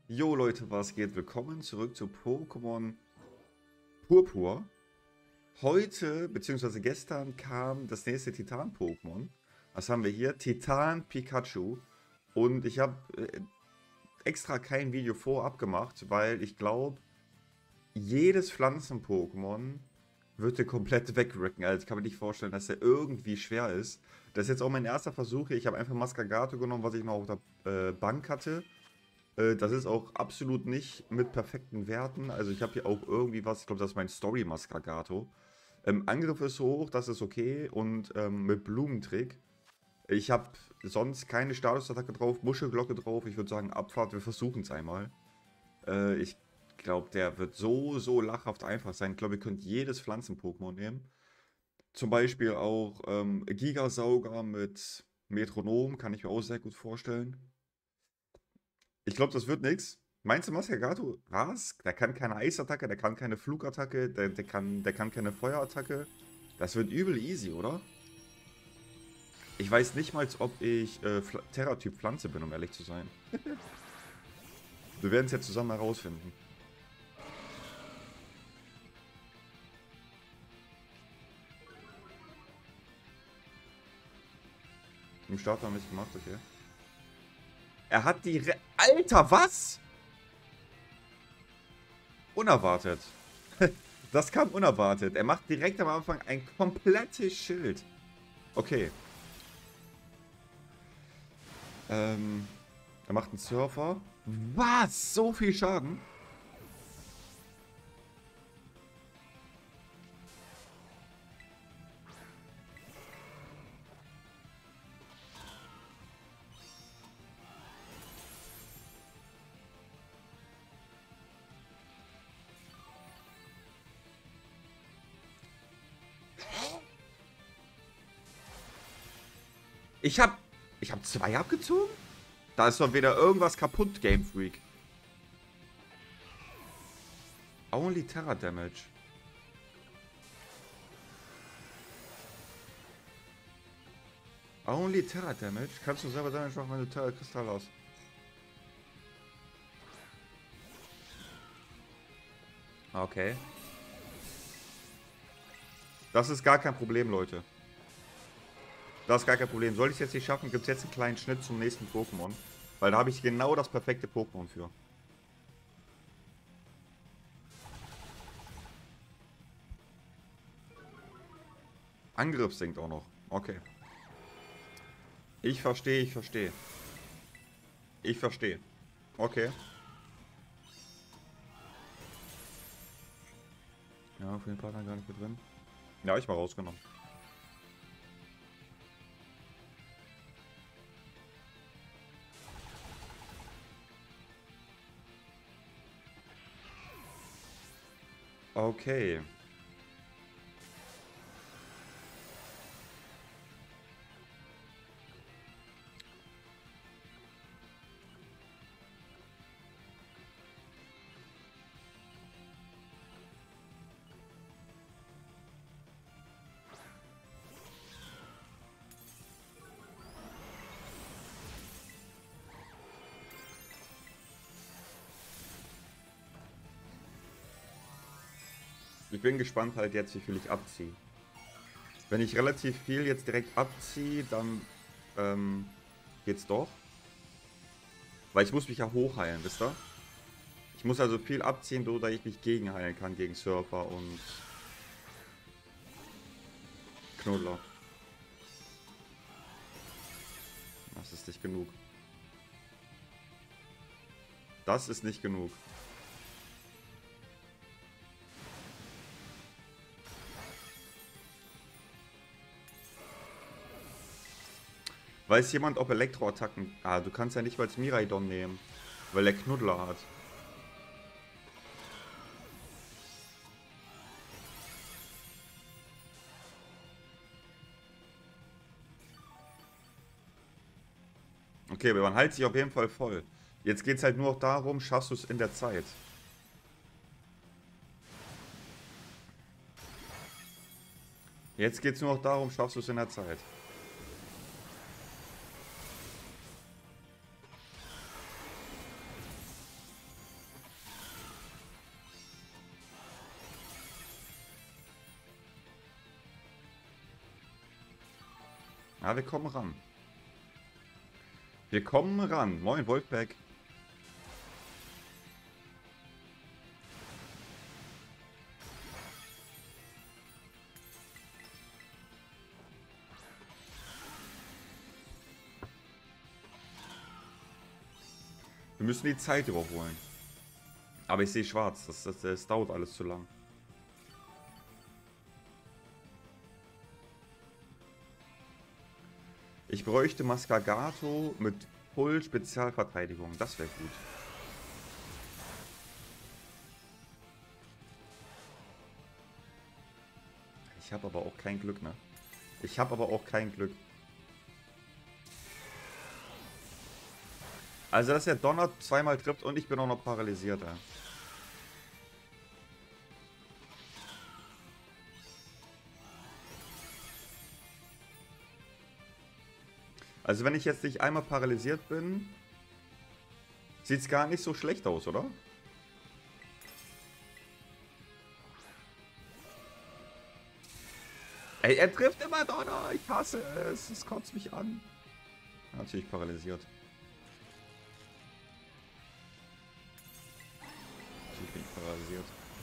Jo Leute, was geht? Willkommen zurück zu Pokémon Purpur. Heute, beziehungsweise gestern, kam das nächste Titan-Pokémon. Was haben wir hier? Titan Pikachu. Und ich habe extra kein Video vorab gemacht, weil ich glaube, jedes Pflanzen-Pokémon wird dir komplett wegricken. Also ich kann mir nicht vorstellen, dass der irgendwie schwer ist. Das ist jetzt auch mein erster Versuch hier. Ich habe einfach Mascagato genommen, was ich noch auf der Bank hatte. Das ist auch absolut nicht mit perfekten Werten. Also ich habe hier auch irgendwie was, ich glaube, das ist mein Story Mascagato. Angriff ist hoch, das ist okay. Und mit Blumentrick. Ich habe sonst keine Statusattacke drauf, Muschelglocke drauf. Ich würde sagen, Abfahrt, wir versuchen es einmal. Ich glaube, der wird so lachhaft einfach sein. Ich glaube, ihr könnt jedes Pflanzen-Pokémon nehmen. Zum Beispiel auch Gigasauger mit Metronom, kann ich mir auch sehr gut vorstellen. Ich glaube, das wird nix. Meinst du, Mascagato, was? Der kann keine Eisattacke, der kann keine Flugattacke, der kann keine Feuerattacke. Das wird übel easy, oder? Ich weiß nicht mal, ob ich Terra-Typ Pflanze bin, um ehrlich zu sein. Wir werden es jetzt zusammen herausfinden. Im Start haben wir es gemacht, okay. Er hat die Alter, was? Unerwartet. Das kam unerwartet. Er macht direkt am Anfang ein komplettes Schild. Okay. Er macht einen Surfer. Was? So viel Schaden? Ich hab 2 abgezogen? Da ist doch wieder irgendwas kaputt, Game Freak. Only Terra Damage. Only Terra Damage? Kannst du selber Damage machen, wenn du Terra Kristall hast? Okay. Das ist gar kein Problem, Leute. Das ist gar kein Problem. Soll ich es jetzt nicht schaffen, gibt es jetzt einen kleinen Schnitt zum nächsten Pokémon. Weil da habe ich genau das perfekte Pokémon für. Angriff sinkt auch noch. Okay. Ich verstehe, ich verstehe. Ich verstehe. Okay. Ja, für den Partner gar nicht mit drin. Ja, ich mal rausgenommen. Okay. Ich bin gespannt halt jetzt, wie viel ich abziehe. Wenn ich relativ viel jetzt direkt abziehe, dann geht's doch. Weil ich muss mich ja hochheilen, wisst ihr? Ich muss also viel abziehen, so dass ich mich gegenheilen kann gegen Surfer und Knuddler. Das ist nicht genug. Das ist nicht genug. Weiß jemand, ob Elektroattacken... Ah, du kannst ja nicht mal Miraidon nehmen, weil er Knuddler hat. Okay, aber man hält sich auf jeden Fall voll. Jetzt geht es halt nur noch darum, schaffst du es in der Zeit. Jetzt geht es nur noch darum, schaffst du es in der Zeit. Ja, wir kommen ran. Wir kommen ran. Moin, Wolfpack. Wir müssen die Zeit überholen. Aber ich sehe schwarz. Das dauert alles zu lang. Ich bräuchte Mascagato mit Full Spezialverteidigung. Das wäre gut. Ich habe aber auch kein Glück, ne? Ich habe aber auch kein Glück. Also, dass der Donner zweimal trifft und ich bin auch noch paralysiert, ey. Also, wenn ich jetzt nicht einmal paralysiert bin, sieht es gar nicht so schlecht aus, oder? Ey, er trifft immer Donner. Ich hasse es. Es kotzt mich an. Natürlich paralysiert. Ich bin paralysiert.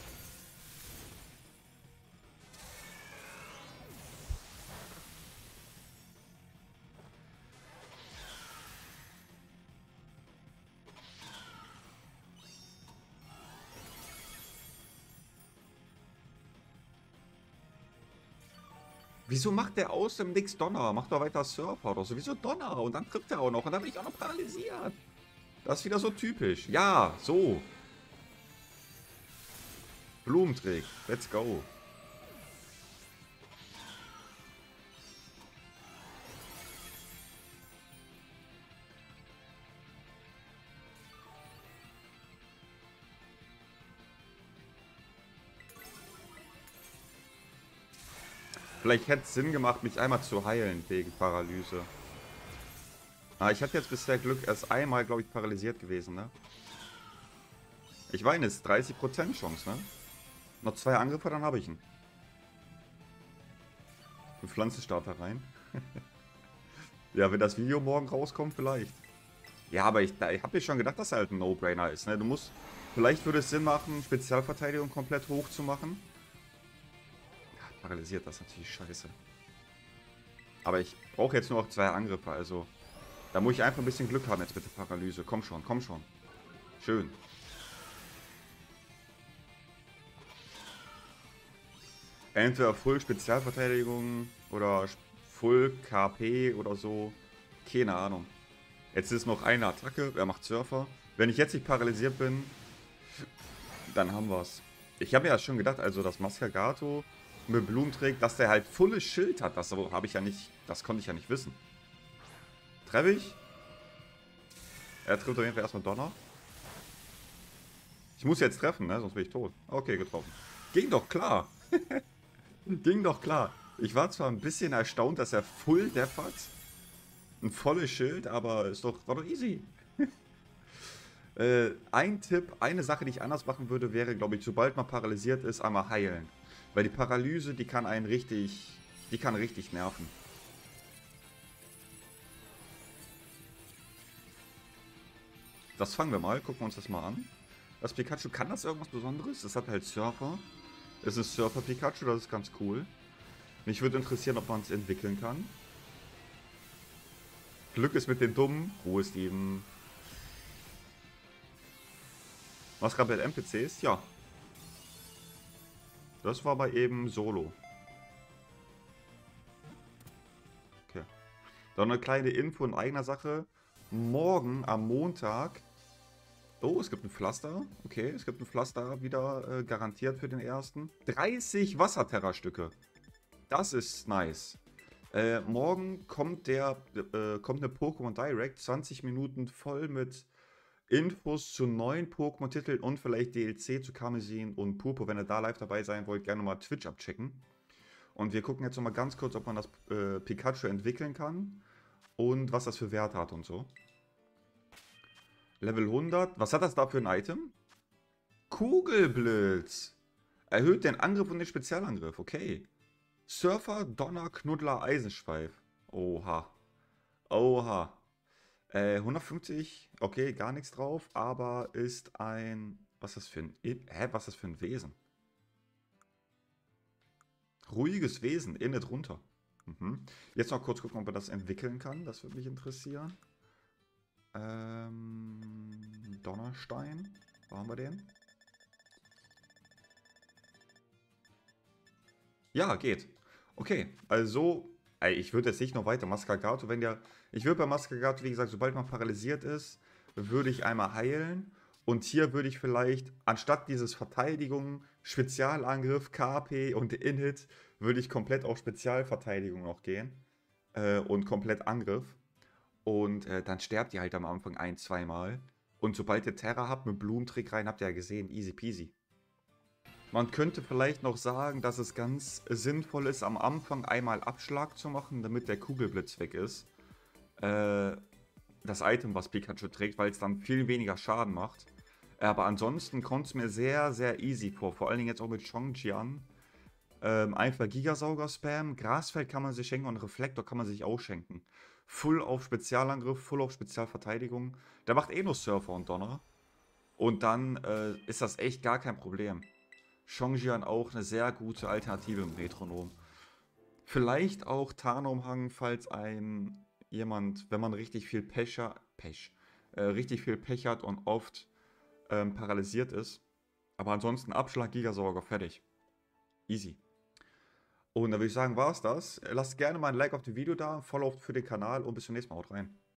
Wieso macht der aus dem Nix Donner? Macht doch weiter Surfer oder so. Wieso Donner? Und dann trifft er auch noch. Und dann bin ich auch noch paralysiert. Das ist wieder so typisch. Ja, so. Blumenträg. Let's go. Vielleicht hätte es Sinn gemacht, mich einmal zu heilen wegen Paralyse. Ah, ich hatte jetzt bisher Glück, erst einmal, glaube ich, paralysiert gewesen, ne? Ich meine, es ist 30% Chance, ne? Noch 2 Angriffe, dann habe ich ihn. Ein Pflanzenstarter rein. Ja, wenn das Video morgen rauskommt, vielleicht. Ja, aber ich habe mir schon gedacht, dass er halt ein No-Brainer ist, ne? Du musst, vielleicht würde es Sinn machen, Spezialverteidigung komplett hoch zu machen. Ja, paralysiert, das ist natürlich scheiße. Aber ich brauche jetzt nur noch 2 Angriffe, also da muss ich einfach ein bisschen Glück haben jetzt mit der Paralyse. Komm schon, komm schon. Schön. Entweder Full Spezialverteidigung oder Full KP oder so. Keine Ahnung. Jetzt ist noch eine Attacke. Er macht Surfer. Wenn ich jetzt nicht paralysiert bin, dann haben wir es. Ich habe ja schon gedacht, also dass Mascagato mit Blumen trägt, dass der halt volles Schild hat. Das habe ich ja nicht, das konnte ich ja nicht wissen. Treffe ich? Er trifft auf jeden Fall erstmal Donner. Ich muss jetzt treffen, ne? Sonst bin ich tot. Okay, getroffen. Ging doch klar. Ging doch klar. Ich war zwar ein bisschen erstaunt, dass er Full Def hat. Ein volles Schild, aber war doch easy. Ein Tipp, eine Sache, die ich anders machen würde, wäre, glaube ich, sobald man paralysiert ist, einmal heilen. Weil die Paralyse, die kann richtig nerven. Das fangen wir mal, gucken wir uns das mal an. Das Pikachu, kann das irgendwas Besonderes? Das hat halt Surfer. Es ist Surfer Pikachu, das ist ganz cool. Mich würde interessieren, ob man es entwickeln kann. Glück ist mit den Dummen. Ruhe, Steven. Was gerade bei den NPCs? Ja. Das war aber eben Solo. Okay. Dann eine kleine Info in eigener Sache. Morgen am Montag. Oh, es gibt ein Pflaster. Okay, es gibt ein Pflaster wieder garantiert für den ersten. 30 Wasserterra-Stücke. Das ist nice. Morgen kommt kommt eine Pokémon Direct. 20 Minuten voll mit Infos zu neuen Pokémon-Titeln und vielleicht DLC zu Karmesin und Purpur. Wenn ihr da live dabei sein wollt, gerne mal Twitch abchecken. Und wir gucken jetzt noch mal ganz kurz, ob man das Pikachu entwickeln kann und was das für Werte hat und so. Level 100. Was hat das da für ein Item? Kugelblitz. Erhöht den Angriff und den Spezialangriff. Okay. Surfer, Donner, Knuddler, Eisenschweif. Oha. Oha. 150, okay, gar nichts drauf, aber ist ein. Was ist das für ein. Was ist das für ein Wesen? Ruhiges Wesen, innen drunter. Mhm. Jetzt noch kurz gucken, ob man das entwickeln kann. Das würde mich interessieren. Donnerstein. Wo haben wir den? Ja, geht. Okay, also, ich würde jetzt nicht noch weiter. Mascagato, wenn der. Ich würde bei Mascagato, wie gesagt, sobald man paralysiert ist, würde ich einmal heilen. Und hier würde ich vielleicht, anstatt dieses Verteidigung, Spezialangriff, KP und Inhit, würde ich komplett auf Spezialverteidigung noch gehen. Und komplett Angriff. Und dann sterbt ihr halt am Anfang ein, zweimal. Und sobald ihr Terra habt mit Blumentrick rein, habt ihr ja gesehen, easy peasy. Man könnte vielleicht noch sagen, dass es ganz sinnvoll ist, am Anfang einmal Abschlag zu machen, damit der Kugelblitz weg ist. Das Item, was Pikachu trägt, weil es dann viel weniger Schaden macht. Aber ansonsten kommt es mir sehr, sehr easy vor allen Dingen jetzt auch mit Chongqian. Einfach Gigasauger-Spam, Grasfeld kann man sich schenken und Reflektor kann man sich auch schenken. Full auf Spezialangriff, full auf Spezialverteidigung. Der macht eh nur Surfer und Donner. Und dann ist das echt gar kein Problem. Chongqian auch eine sehr gute Alternative im Metronom. Vielleicht auch Tarnumhang, falls jemand, wenn man richtig viel richtig viel Pech hat und oft paralysiert ist. Aber ansonsten Abschlag, Gigasauger, fertig. Easy. Und dann würde ich sagen, war es das. Lasst gerne mal ein Like auf dem Video da, Follow für den Kanal und bis zum nächsten Mal. Haut rein.